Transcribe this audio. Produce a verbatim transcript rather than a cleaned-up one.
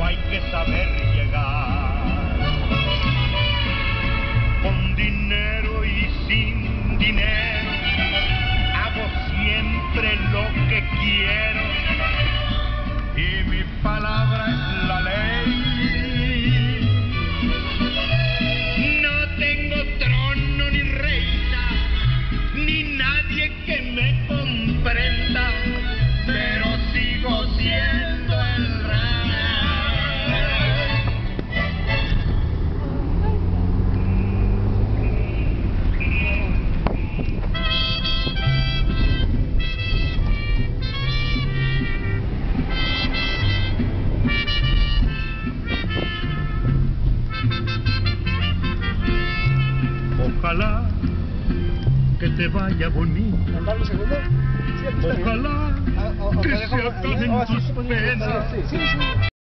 hay que saber llegar. Con dinero y sin dinero, hago siempre lo que quiero, y mi palabra es la ley. No tengo trono ni reina, ni nadie que me comprenda, pero sigo siendo el rey. Ojalá que te vaya bonito. Ojalá que se acaben tus penas.